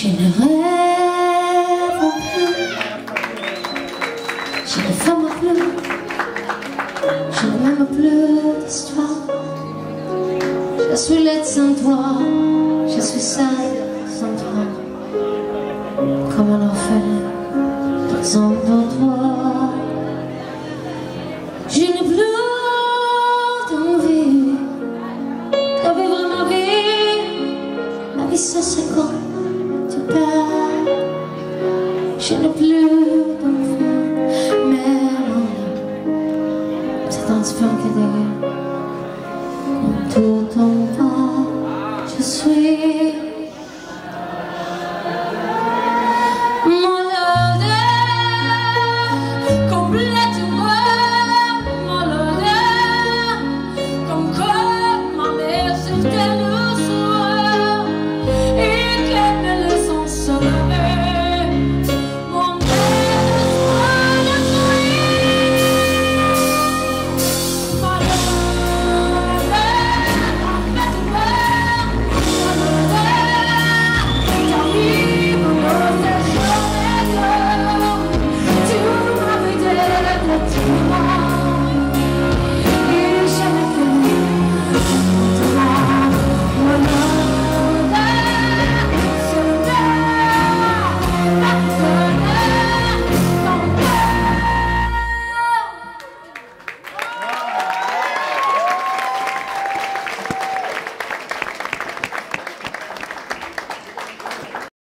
Je ne rêve plus, je ne femme plus, je ne m'aime plus d'histoire. Je suis laide sans toi, je suis seule sans toi, comme un orphelin sans toi. Je n'ai plus d'envie de vivre ma vie ça c'est quand tu pars. Je n'ai plus d'enfant, mais non, c'est un sport qui dégueule. Quand tout en bas, je suis malade, complètement malade, comme quand ma mère sortait le soir et qu'elle me laisse en soleil. Mon espoir de nuit, malade, complètement malade, j'arrive dans cette journée, tu m'avais dit.